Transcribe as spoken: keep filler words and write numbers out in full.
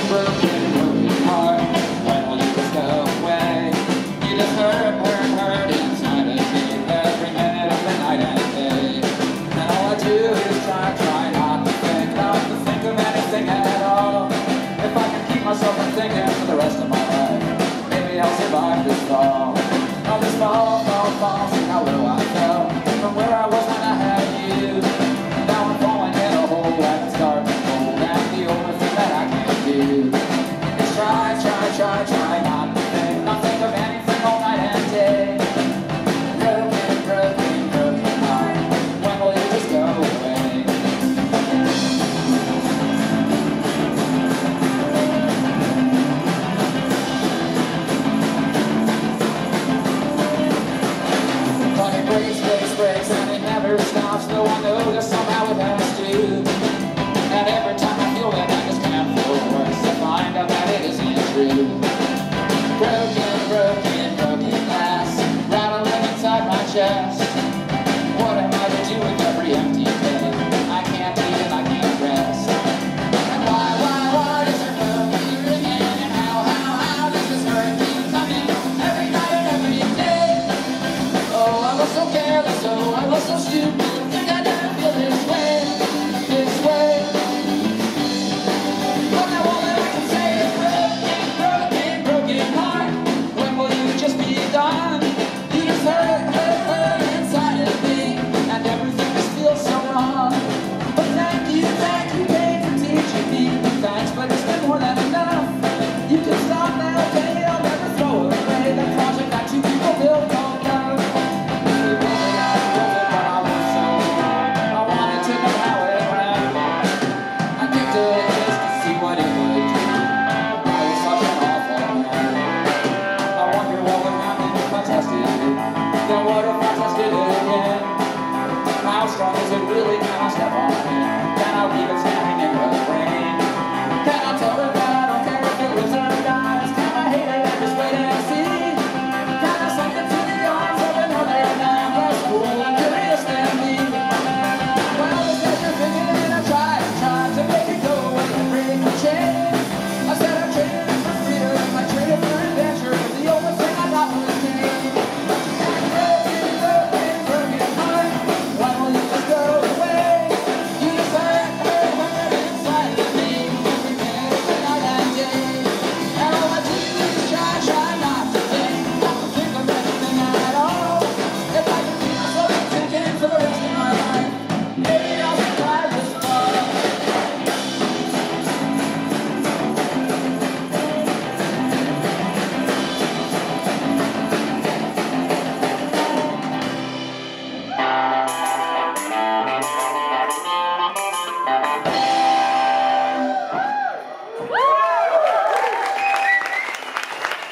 broken, broken heart. When will you just go away? You just hurt, hurt, hurt inside of me every minute of the night and day. And all I do is try, try not to think, not to think of anything at all. If I can keep myself from thinking for the rest of my life, maybe I'll survive this fall. Oh, this fall, fall, fall, see how low I fell from where I was when I had you. Now I'm falling in a hole and it's dark and cold, and the only thing that I can do